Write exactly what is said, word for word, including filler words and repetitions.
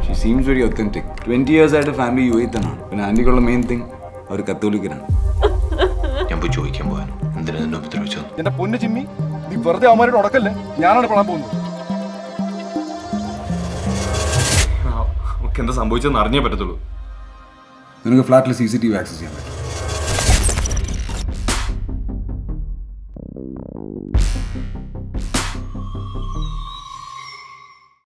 She seems very authentic. twenty years ആയിട്ട് family U A തന്നെയാണ്. പിന്നെ ആൻറ്റിക്കുള്ള മെയിൻ തിങ് അവർ കത്തോലിക്കനാണ്. ഞാൻ പോയി ചോദിക്കാൻ പോകാനും എന്തിനാ എന്നെ ഉപദ്രവിച്ചത്? എന്റെ പൊന്ന് ജിമ്മി, നീ വെറുതെ അവന്മാരോട് ഉടക്കല്ലേ, ഞാനാണ് പെടാൻ പോകുന്നത്. എന്താ സംഭവിച്ചതെന്ന് അറിഞ്ഞേ പറ്റത്തുള്ളൂ. നിനക്ക് ഫ്ലാറ്റിൽ C C T V access ചെയ്യാൻ പറ്റും.